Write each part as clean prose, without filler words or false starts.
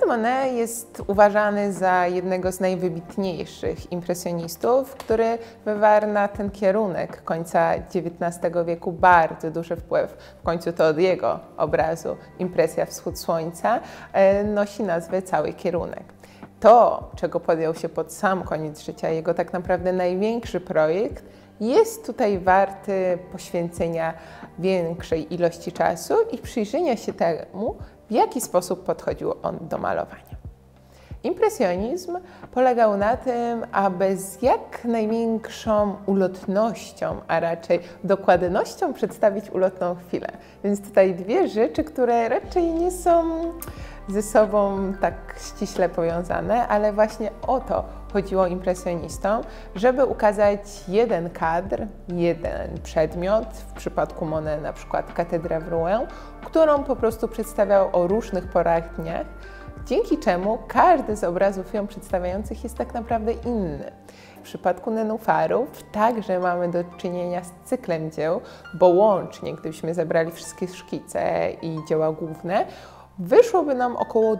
Monet jest uważany za jednego z najwybitniejszych impresjonistów, który wywarł na ten kierunek końca XIX wieku bardzo duży wpływ. W końcu to od jego obrazu Impresja Wschód Słońca nosi nazwę cały kierunek. To, czego podjął się pod sam koniec życia, jego tak naprawdę największy projekt, jest tutaj warty poświęcenia większej ilości czasu i przyjrzenia się temu, w jaki sposób podchodził on do malowania. Impresjonizm polegał na tym, aby z jak największą ulotnością, a raczej dokładnością przedstawić ulotną chwilę. Więc tutaj dwie rzeczy, które raczej nie są ze sobą tak ściśle powiązane, ale właśnie o to chodziło impresjonistom, żeby ukazać jeden kadr, jeden przedmiot, w przypadku Monet na przykład katedrę w Rouen, którą po prostu przedstawiał o różnych porach dnia, dzięki czemu każdy z obrazów ją przedstawiających jest tak naprawdę inny. W przypadku nenufarów także mamy do czynienia z cyklem dzieł, bo łącznie, gdybyśmy zebrali wszystkie szkice i dzieła główne, wyszłoby nam około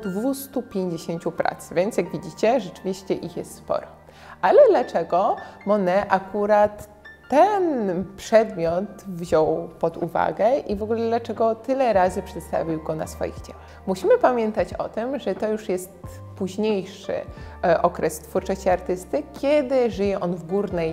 250 prac, więc jak widzicie, rzeczywiście ich jest sporo. Ale dlaczego Monet akurat ten przedmiot wziął pod uwagę i w ogóle dlaczego tyle razy przedstawił go na swoich dziełach? Musimy pamiętać o tym, że to już jest późniejszy okres twórczości artysty, kiedy żyje on w górnej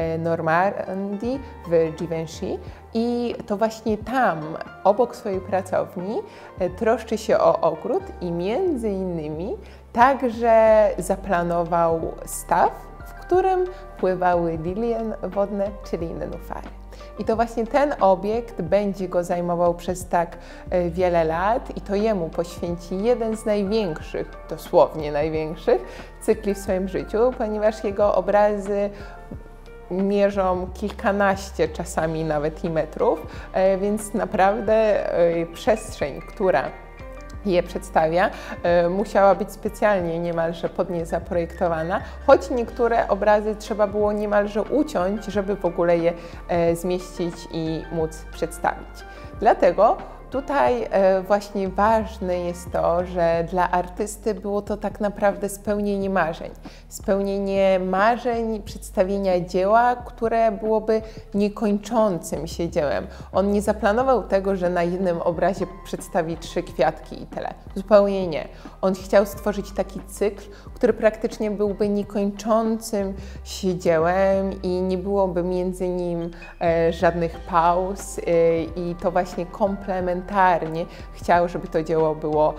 Normandii, w Givenchy, i to właśnie tam, obok swojej pracowni, troszczy się o ogród i między innymi także zaplanował staw, w którym pływały lilie wodne, czyli nenufary. I to właśnie ten obiekt będzie go zajmował przez tak wiele lat i to jemu poświęci jeden z największych, dosłownie największych, cykli w swoim życiu, ponieważ jego obrazy mierzą kilkanaście, czasami nawet i metrów, więc naprawdę przestrzeń, która je przedstawia, musiała być specjalnie niemalże pod nie zaprojektowana, choć niektóre obrazy trzeba było niemalże uciąć, żeby w ogóle je zmieścić i móc przedstawić. Dlatego tutaj właśnie ważne jest to, że dla artysty było to tak naprawdę spełnienie marzeń. Spełnienie marzeń przedstawienia dzieła, które byłoby niekończącym się dziełem. On nie zaplanował tego, że na jednym obrazie przedstawi 3 kwiatki i tyle. Zupełnie nie. On chciał stworzyć taki cykl, który praktycznie byłby niekończącym się dziełem i nie byłoby między nim żadnych pauz i to właśnie komplementarnie chciał, żeby to dzieło było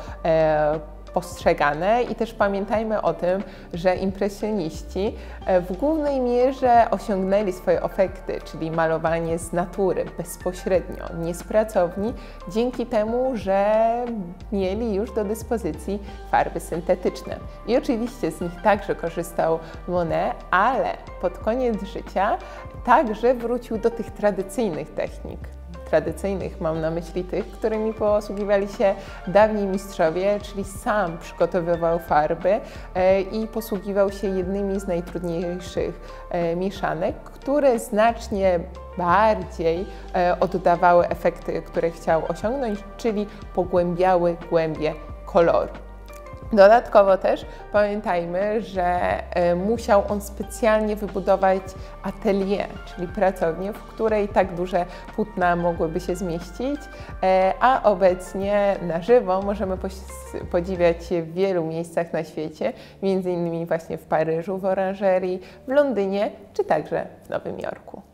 postrzegane. I też pamiętajmy o tym, że impresjoniści w głównej mierze osiągnęli swoje efekty, czyli malowanie z natury, bezpośrednio, nie z pracowni, dzięki temu, że mieli już do dyspozycji farby syntetyczne. I oczywiście z nich także korzystał Monet, ale pod koniec życia także wrócił do tych tradycyjnych technik. Tradycyjnych mam na myśli tych, którymi posługiwali się dawni mistrzowie, czyli sam przygotowywał farby i posługiwał się jednymi z najtrudniejszych mieszanek, które znacznie bardziej oddawały efekty, które chciał osiągnąć, czyli pogłębiały głębie koloru. Dodatkowo też pamiętajmy, że musiał on specjalnie wybudować atelier, czyli pracownię, w której tak duże płótna mogłyby się zmieścić, a obecnie na żywo możemy podziwiać je w wielu miejscach na świecie, między innymi właśnie w Paryżu, w oranżerii, w Londynie czy także w Nowym Jorku.